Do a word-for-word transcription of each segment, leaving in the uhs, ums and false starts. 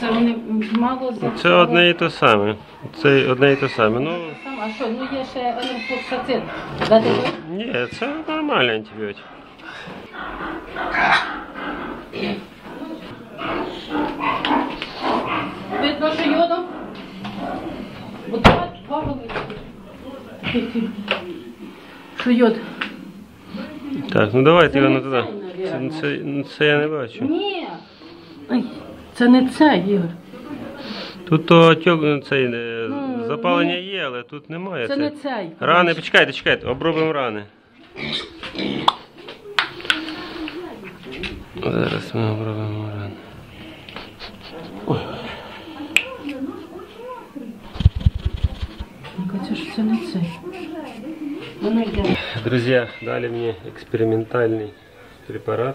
Це вони мало за... Це одне і те саме. Це одне і те саме. Ну... А що, ну є ще енерфлоксацин? Дати? Ні, це нормальний антибіотик. Видно, що йодом? Бо два, два великі. Що йод? Так, ну давайте його туди. Це, це, це я не бачу. Ні. Ай, це не це, Ігор. Тут то отек, цей, ну, запалення ні. Є, але тут немає. Це, це не цей. Рани, почекайте, чекайте, обробимо рани. Зараз ми обробимо рани. Ой. Це ж це не цей. Друзья, дали мне экспериментальный препарат.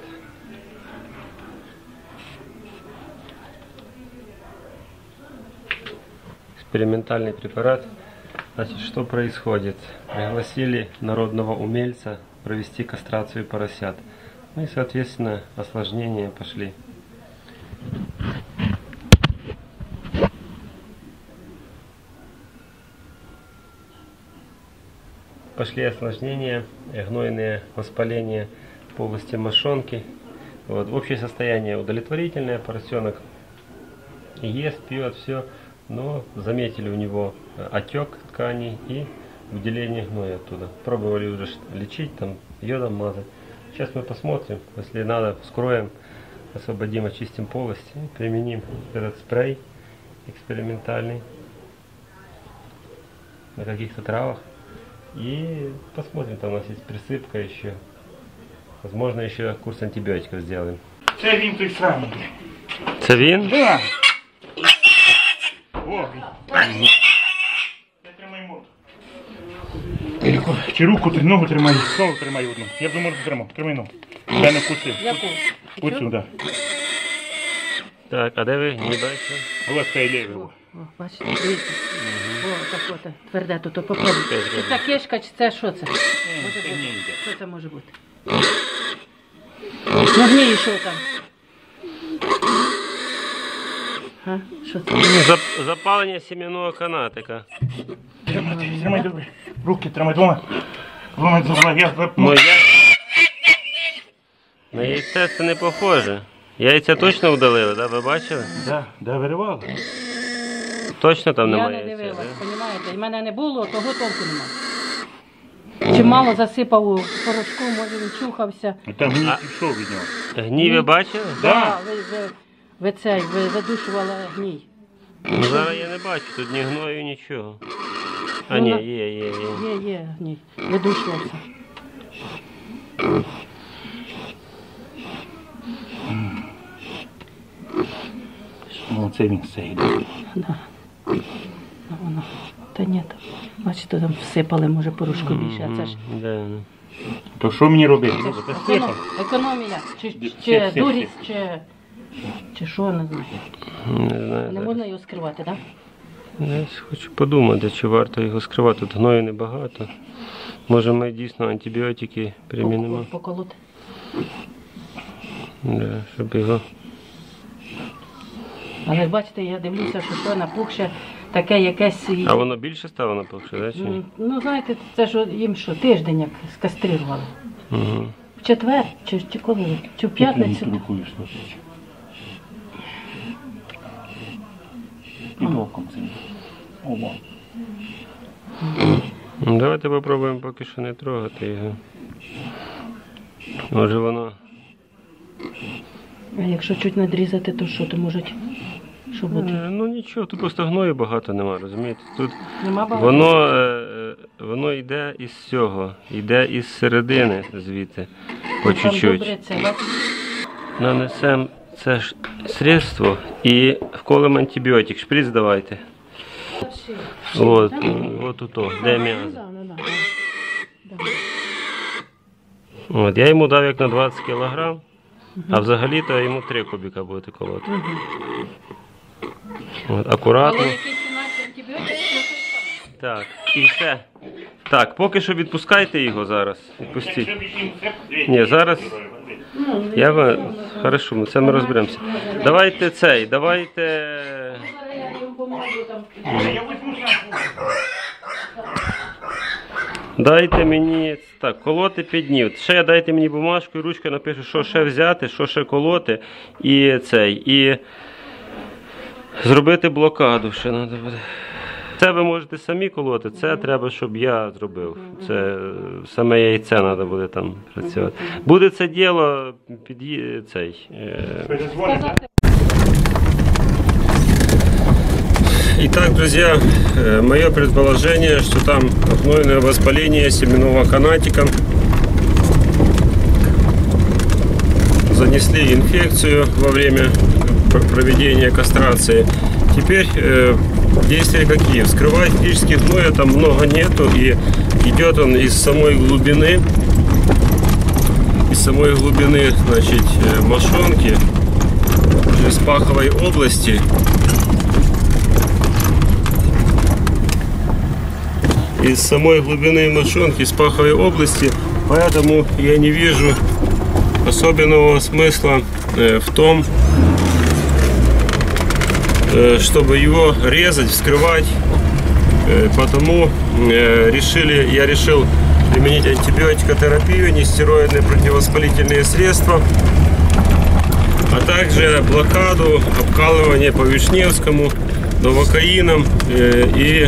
Экспериментальный препарат. Значит, что происходит? Пригласили народного умельца провести кастрацию поросят. Ну и, соответственно, осложнения пошли. Пошли осложнения, гнойные воспаления полости мошонки. Вот. Общее состояние удовлетворительное, поросенок ест, пьет, все, но заметили у него отек тканей и выделение гноя оттуда. Пробовали уже лечить, там йодом мазать. Сейчас мы посмотрим, если надо, вскроем, освободим, очистим полость и применим этот спрей экспериментальный на каких-то травах. И посмотрим, там у нас есть присыпка еще. Возможно, еще курс антибиотиков сделаем. Це він той самий. Це він? Да. О, тримай морду. Чи руку, чи ногу тримай, ногу тримай одну. Я б морду тримав, тримай ногу. Я не вкусив. Яку? Оцю, так. Так, а де ви? Не бачите? Ось цей лівий. О, бачите, дивіться. О, так от, тверде, то попробуйте. Чи це кишка, чи це що це? Може бути. Що це може бути? Ну, гній, що там? А? Що це? Зап- Запалення сім'яного канатика. Тримай, тримай добре. Руки тримай двома. Двома, двома. Я... Ну, я... На яйце це не похоже. Яйця точно удалили, да? Ви бачили? Да, да, виривало. Точно там Я немає не яйця, дивилась, да? розумієте? І мене не було, того толку нема. Чи мало засипав у порошку, може він чухався. Там гній А- пішов від нього. Гній ви бачили? Да. ви, ви, ви цей, ви видушували гній. Ну, зараз я не бачу, тут ні гною, нічого. А Ну, ні, на- є, є, є. Є, є гній. Видушувався. Ну, це він все йде. Да. Ну, воно. Та ні, там, бачите, там всипали, може, порошку більше, а це ж Да. То що мені робити? це Ну, ж це економ- сліпо. економія, чи, Всі, чи всі, дурість, чи, чи що, не знаю. Не знаю. Не зараз. можна його скривати, так? Я хочу подумати, чи варто його скривати. Тут гною небагато. Може ми дійсно антибіотики примінимо, Поколоти. да, щоб його... Але ж бачите, я дивлюся, що то напухше таке якесь... і- А воно більше стало напухше, да, чи ні? М, Ну, знаєте, це ж їм що, тиждень як скастрирували. Угу. В четвер, чи, чи коли? Чи в п'ятницю? Рукою слухай. Під оком це. Оба. Ну, давайте попробуємо поки що не трогати його. Може воно... А якщо чуть надрізати, то що, то можуть, що буде? Е, Ну нічого, тут просто гною багато нема, розумієте? Тут Нема багато? воно, е, е, воно йде із цього, йде із середини звідти, по Ну, там добре чуть-чуть. це, бачите? Нанесемо це ж средство і вколемо антибіотик. Шприц давайте. От, от тут, де Ну, м'ясо. да, ну, да. От, я йому дав як на двадцять кілограм, а взагалі-то йому три кубика буде колоти. От, акуратно. Але якийсь інакший антибіотик, що це саме? Так, і все. Так, поки що відпускайте його зараз. Відпустіть. Ні, зараз. Я вам... Хорошо, це ми розберемося. Давайте цей, давайте. Я їм поможу там. Я візьму сам. Дайте мені так, колоти п'ять днів. Ще дайте мені бумажку і ручку, напишу, що ще взяти, що ще колоти і цей. І зробити блокаду ще треба буде. Це ви можете самі колоти, це треба, щоб я зробив. Це саме яйце треба буде там працювати. Буде це діло під цей. Перезвоните. Итак, друзья, мое предположение, что там гнойное воспаление семенного канатика. Занесли инфекцию во время проведения кастрации. Теперь э, действия какие? Вскрывать физически гноя там много нету, и идет он из самой глубины, из самой глубины, значит, мошонки, из паховой области. Из самой глубины мошонки, из паховой области, поэтому я не вижу особенного смысла э, в том, э, чтобы его резать, вскрывать, э, потому э, решили, я решил применить антибиотикотерапию, нестероидные противовоспалительные средства, а также блокаду, обкалывание по Вишневскому, новокаином э, и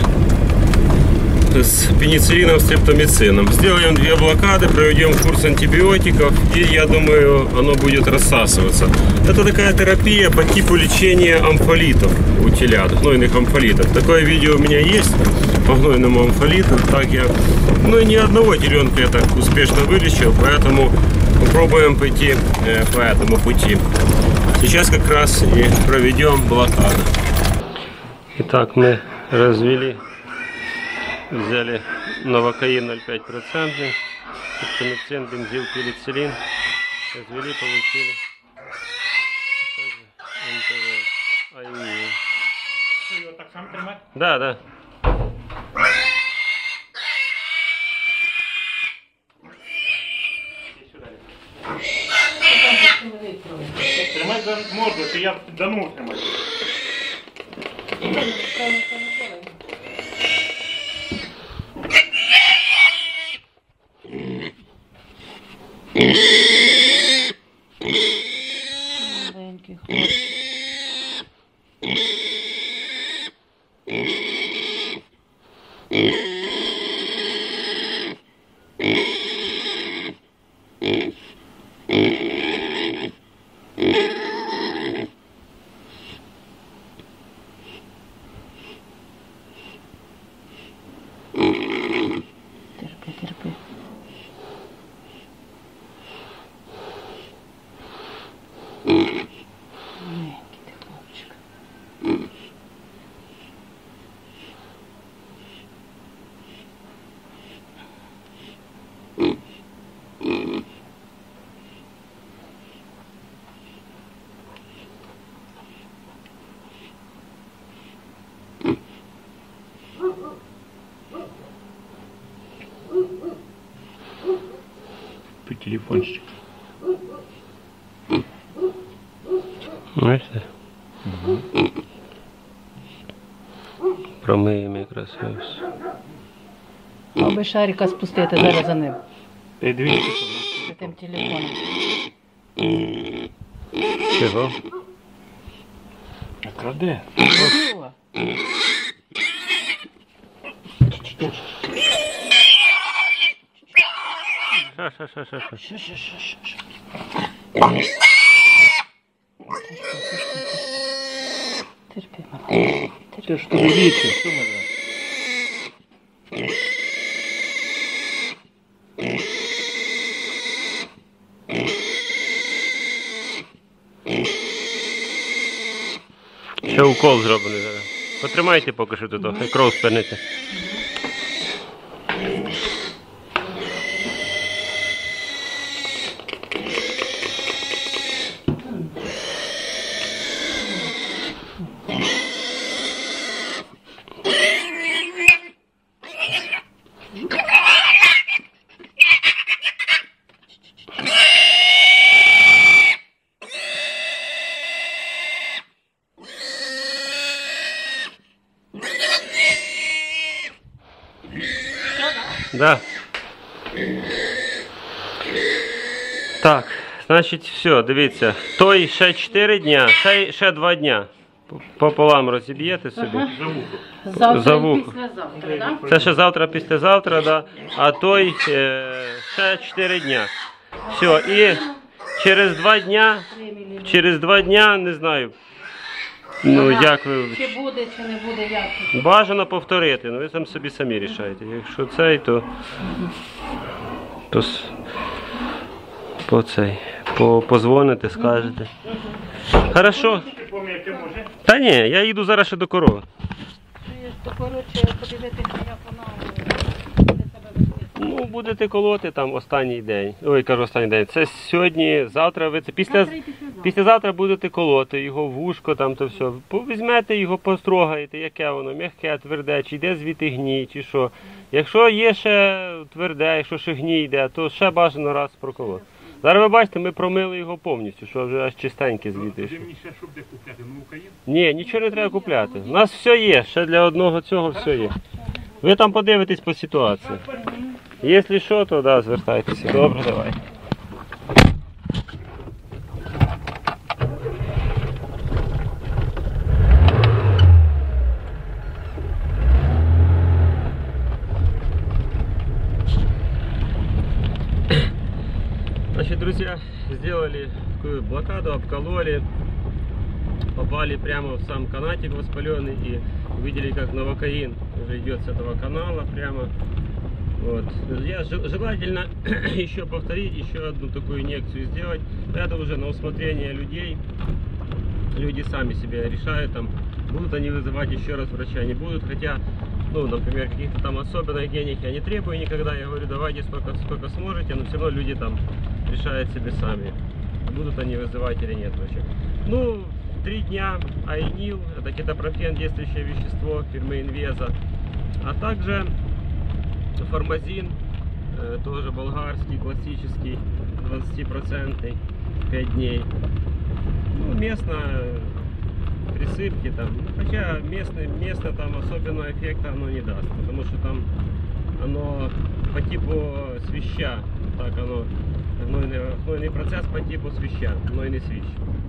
с пенициллином, стрептомицином. Сделаем две блокады, проведем курс антибиотиков, и я думаю, оно будет рассасываться. Это такая терапия по типу лечения амфолитов у телят, гнойных амфолитов. Такое видео у меня есть по гнойному амфолиту. Так я, ну и ни одного теленка я так успешно вылечил, поэтому попробуем пойти э, по этому пути. Сейчас как раз и проведем блокаду. Итак, мы развели. Взяли новокаин ноль пять процентов, стрептомицин, бензил, пенициллин, развели, получили эн тэ вэ, айнин. Його так само тримати? Да, да. Тримай за морду, то я дану тримати. Маленький хлопчик. Терпи, терпи. Маленький ти хлопчик. По телефончик. Бачите? Угу. Промиємо якраз ось. Аби шарика спустити зараз за ним. Та й дивіться. За тим телефоном. Чого? А краде? О, Ша, ша, ша, ша, ша. Що, що, що, що, що? терпи, мама. Ти ж дивіться, що ми зараз? Ще укол зроблений зараз. Потримайте поки що тут, хай кров спиниться. Да. Так, значить, все, дивіться. Той ще чотири дня, ще, ще два дня. Пополам розіб'єте собі. Ага. За вухо. Завтра За і вухо. післязавтра, да? Це ще завтра, післязавтра, да. А той е, ще чотири дня. Все, і через два дня, Три міліметри. через два дня, не знаю. Ну, Ага. як ви. Чи буде, чи не буде, як? Бажано повторити, ну ви там собі самі рішаєте. Якщо цей, то, то с- по цей, по, позвоните, скажете. Хорошо. Ти пам'ятаєш, може? Та ні, я їду зараз ще до корови. То, коротше, подивитися, як вона буде себе вести. Ну, будете колоти там останній день. Ой, кажу останній день. Це сьогодні, завтра ви це. Після, Завтра і післязавтра. післязавтра будете колоти його в вушко, там то все. Візьмете його, построгаєте, яке воно, м'яке, тверде, чи йде звідти гній, чи що. Якщо є ще тверде, якщо ще гній йде, то ще бажано раз проколоти. Зараз ви бачите, ми промили його повністю, що вже аж чистеньке звідти. Де мені ще, щоб де купляти, ну Україну? Ні, нічого не треба купляти. У нас все є, ще для одного цього все є. Ви там подивитесь по ситуації. Якщо що, то да, звертайтеся. Добре, давай. Значит, друзья, сделали такую блокаду, обкололи, попали прямо в сам канатик воспаленный и увидели, как новокаин уже идет с этого канала прямо. Вот. Я жел- желательно еще повторить, еще одну такую инъекцию сделать. Это уже на усмотрение людей. Люди сами себе решают, там, будут они вызывать еще раз врача, не будут. Хотя, ну, например, каких-то там особенных денег я не требую никогда. Я говорю, давайте сколько, сколько сможете, но все равно люди там решают себе сами, будут они вызывать или нет врача. Ну, три дня Айнил, это кетопрофен, действующее вещество фирмы Инвеза. А также формазин, э, тоже болгарский, классический, двадцатипроцентный, пять дней. Ну, местно присыпки там, хотя местный, местно там особенного эффекта оно не даст, потому что там оно по типу свища, так оно, гнойный, гнойный процесс по типу свища, гнойный свищ.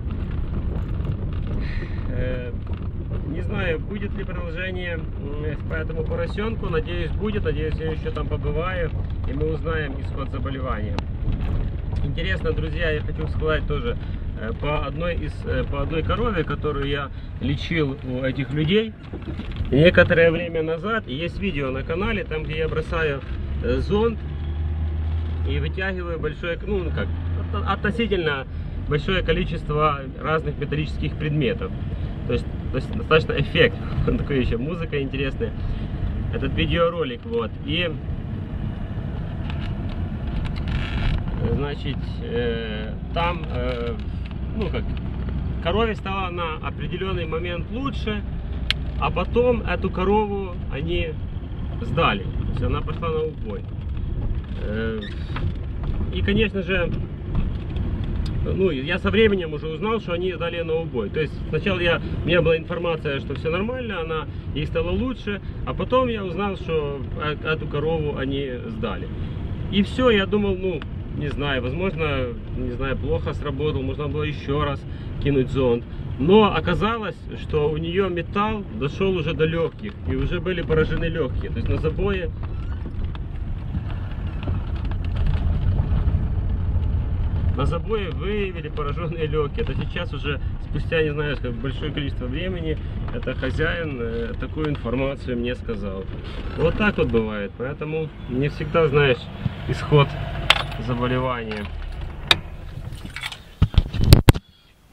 Э, Не знаю, будет ли продолжение м, по этому поросенку, надеюсь будет, надеюсь я еще там побываю и мы узнаем исход заболевания. Интересно, друзья, я хочу сказать тоже, э, по одной из, э, по одной корове, которую я лечил у этих людей, некоторое время назад, и есть видео на канале, там где я бросаю э, зонд и вытягиваю большое, ну как, от- относительно большое количество разных металлических предметов. То есть, то есть достаточно эффект, такой еще музыка интересная. Этот видеоролик, вот. И значит, э, там, э, ну как, корове стало на определенный момент лучше, а потом эту корову они сдали. То есть она пошла на убой. Э, и, конечно же, ну, я со временем уже узнал, что они сдали на убой. То есть сначала я, у меня была информация, что все нормально, она ей стало лучше, а потом я узнал, что эту корову они сдали. И все, я думал, ну, не знаю, возможно, не знаю, плохо сработал, можно было еще раз кинуть зонд. Но оказалось, что у нее металл дошел уже до легких, и уже были поражены легкие. То есть на забое На забое выявили пораженные легкие. Это сейчас уже, спустя, не знаю, как большое количество времени, это хозяин э, такую информацию мне сказал. Вот так вот бывает. Поэтому не всегда знаешь исход заболевания.